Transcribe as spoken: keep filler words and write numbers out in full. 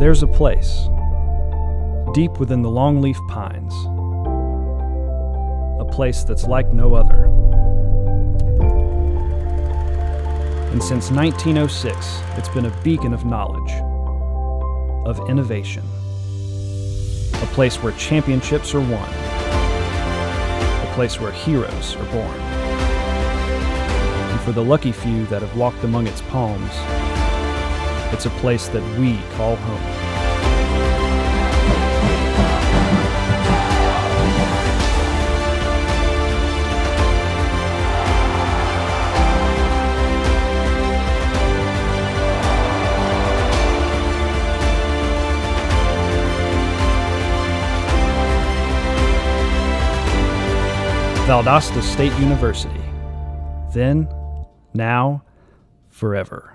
There's a place, deep within the longleaf pines, a place that's like no other. And since nineteen oh six, it's been a beacon of knowledge, of innovation, a place where championships are won, a place where heroes are born. And for the lucky few that have walked among its palms, it's a place that we call home. Valdosta State University. Then, now, forever.